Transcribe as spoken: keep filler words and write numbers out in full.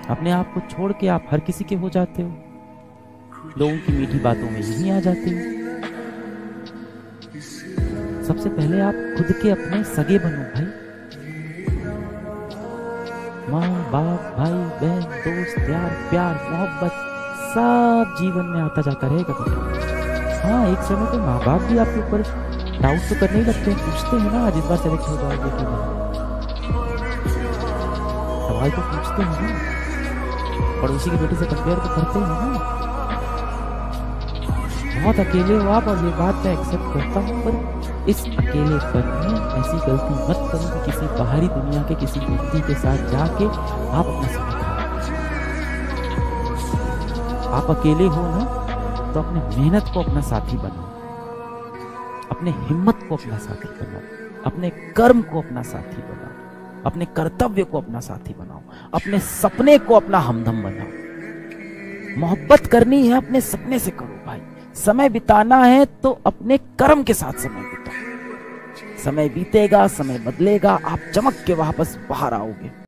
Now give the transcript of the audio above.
अपने आप को छोड़ के आप हर किसी के हो जाते हो, लोगों की मीठी बातों में यहीं आ जाते हो। सबसे पहले आप खुद के अपने सगे बनो भाई। माँ बाप, भाई बहन, दोस्त, यार, प्यार, मोहब्बत सब जीवन में आता जाता रहेगा बेटा। हाँ, एक समय पे माँ बाप भी आपके ऊपर डाउट तो करने ही लगते हैं, पूछते हैं ना आज इस बार सेलेक्ट हो जाओगे कि नहीं, सवाल तो पूछते हैं ना, पड़ोसी के बेटे से कंपेयर तो करते हैं ना। बहुत अकेले हो आप, और ये बात मैं एक्सेप्ट करता हूँ, पर इस अकेलेपन में ऐसी गलती मत करो कि किसी बाहरी दुनिया के किसी व्यक्ति के साथ जाके आप अपना समय खराब। आप अकेले हो ना, तो अपने मेहनत को अपना साथी बनाओ, अपने हिम्मत को अपना साथी बनाओ, अपने कर्म को अपना साथी बनाओ, अपने कर्तव्य को अपना साथी बनाओ, अपने सपने को अपना हमदम बनाओ। मोहब्बत करनी है अपने सपने से करो भाई। समय बिताना है तो अपने कर्म के साथ समय बिताओ। समय बीतेगा, समय बदलेगा, आप चमक के वापस बाहर आओगे।